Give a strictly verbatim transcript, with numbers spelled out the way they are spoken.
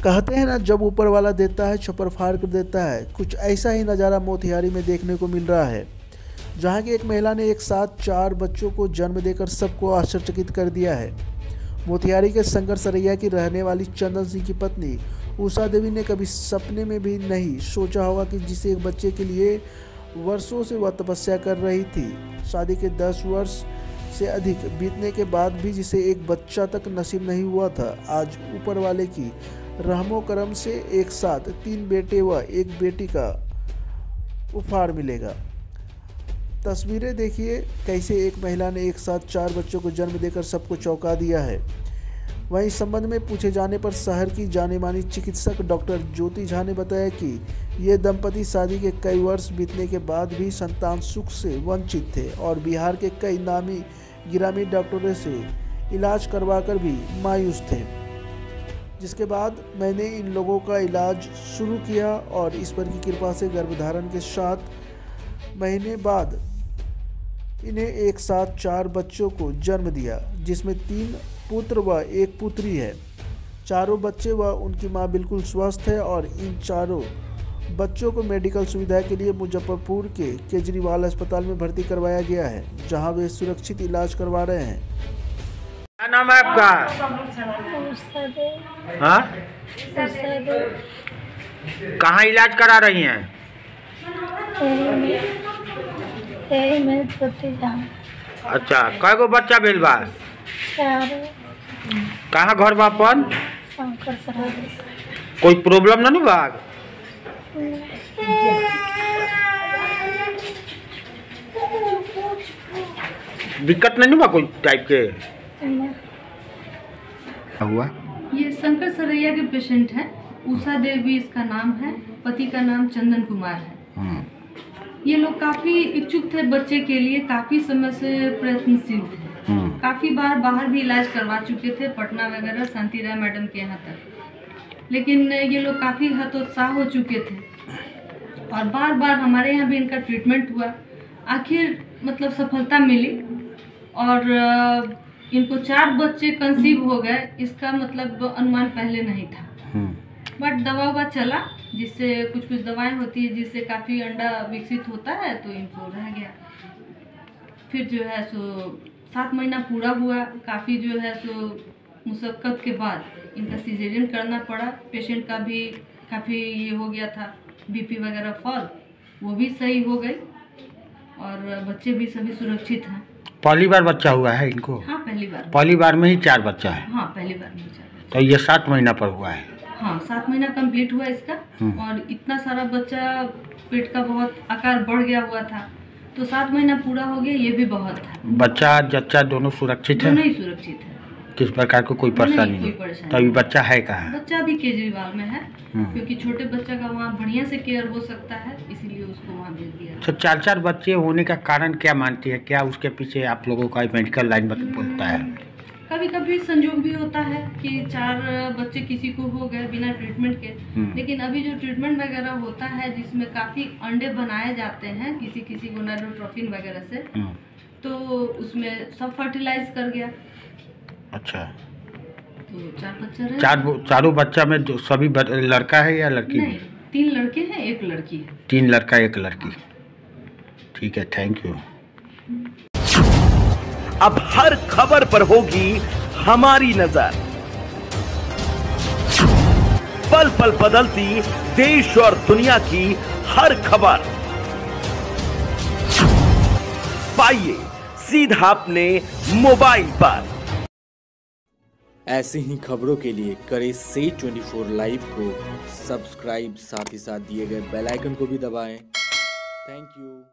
कहते हैं ना, जब ऊपर वाला देता है छप्पर फाड़ कर देता है। कुछ ऐसा ही नज़ारा मोतिहारी में देखने को मिल रहा है, जहां की एक महिला ने एक साथ चार बच्चों को जन्म देकर सबको आश्चर्यचकित कर दिया है। मोतिहारी के शंकर सरैया की रहने वाली चंदन सिंह की पत्नी उषा देवी ने कभी सपने में भी नहीं सोचा होगा कि जिसे एक बच्चे के लिए वर्षों से वह तपस्या कर रही थी, शादी के दस वर्ष से अधिक बीतने के बाद भी जिसे एक बच्चा तक नसीब नहीं हुआ था, आज ऊपर वाले की रहमो करम से एक साथ तीन बेटे व एक बेटी का उपहार मिलेगा। तस्वीरें देखिए कैसे एक महिला ने एक साथ चार बच्चों को जन्म देकर सबको चौंका दिया है। वहीं इस संबंध में पूछे जाने पर शहर की जानी मानी चिकित्सक डॉक्टर ज्योति झा ने बताया कि ये दंपति शादी के कई वर्ष बीतने के बाद भी संतान सुख से वंचित थे और बिहार के कई नामी गिरामी डॉक्टरों से इलाज करवाकर भी मायूस थे, जिसके बाद मैंने इन लोगों का इलाज शुरू किया और ईश्वर की कृपा से गर्भधारण के सात महीने बाद इन्हें एक साथ चार बच्चों को जन्म दिया, जिसमें तीन पुत्र व एक पुत्री है। चारों बच्चे व उनकी मां बिल्कुल स्वस्थ है और इन चारों बच्चों को मेडिकल सुविधा के लिए मुजफ्फरपुर के केजरीवाल अस्पताल में भर्ती करवाया गया है, जहां वे सुरक्षित इलाज करवा रहे हैं। क्या नाम है आपका? हाँ? कहाँ इलाज करा रही हैं? अच्छा, कय गो बच्चा भेल बा? कहाँ घर बा अपन? कोई प्रॉब्लम नहीं बा? दिक्कत नहीं बा कोई टाइप के? हुआ ये शंकर सरैया के पेशेंट हैं। उषा देवी इसका नाम है, पति का नाम चंदन कुमार है। ये लोग काफी इच्छुक थे बच्चे के लिए, काफी समय से प्रयत्नशील थे। काफी बार बाहर भी इलाज करवा चुके थे, पटना वगैरह शांति राय मैडम के यहाँ तक, लेकिन ये लोग काफी हतोत्साह हो चुके थे और बार बार हमारे यहाँ भी इनका ट्रीटमेंट हुआ। आखिर मतलब सफलता मिली और इनको चार बच्चे कंसीव हो गए। इसका मतलब अनुमान पहले नहीं था, बट दवा ववा चला, जिससे कुछ कुछ दवाएं होती है जिससे काफ़ी अंडा विकसित होता है, तो इनको रह गया। फिर जो है सो सात महीना पूरा हुआ, काफ़ी जो है सो मुशक्क़त के बाद इनका सीजेरियन करना पड़ा। पेशेंट का भी काफ़ी ये हो गया था, बीपी वगैरह फॉल, वो भी सही हो गई और बच्चे भी सभी सुरक्षित हैं। पहली बार बच्चा हुआ है इनको? हाँ, पहली बार। पहली बार में ही चार बच्चा है? हाँ, पहली बार में चार बच्चा। तो ये सात महीना पर हुआ है? हाँ, सात महीना कंप्लीट हुआ इसका और इतना सारा बच्चा, पेट का बहुत आकार बढ़ गया हुआ था, तो सात महीना पूरा हो गया, ये भी बहुत था। बच्चा जच्चा दोनों सुरक्षित है? दोनों ही सुरक्षित है, किस प्रकार को कोई परेशानी नहीं? तो अभी बच्चा है कहाँ? बच्चा अभी केजरीवाल में है, क्योंकि छोटे बच्चा का वहाँ बढ़िया से केयर हो सकता है, इसीलिए उसको वहाँ भेज दिया। तो चार चार बच्चे होने का कारण क्या मानती है? क्या उसके पीछे आप लोगों का मेडिकल लाइन बोलता है? कभी कभी संजोग भी होता है कि चार बच्चे किसी को हो गए बिना ट्रीटमेंट के, लेकिन अभी जो ट्रीटमेंट वगैरह होता है जिसमें काफ़ी अंडे बनाए जाते हैं किसी किसी को नाइट्रोट्रोफिन वगैरह से, तो उसमें सब फर्टिलाइज कर गया। अच्छा, तो चार बच्चा रहे। चार चारों बच्चा में जो सभी लड़का है या लड़की? नहीं, तीन लड़के हैं, एक लड़की है। तीन लड़का एक लड़की। ठीक है, थैंक यू। अब हर खबर पर होगी हमारी नजर, पल पल बदलती देश और दुनिया की हर खबर पाइए सीधा अपने मोबाइल पर। ऐसी ही खबरों के लिए करें से चौबीस लाइव को सब्सक्राइब, साथ ही साथ दिए गए बेल आइकन को भी दबाएं। Thank you.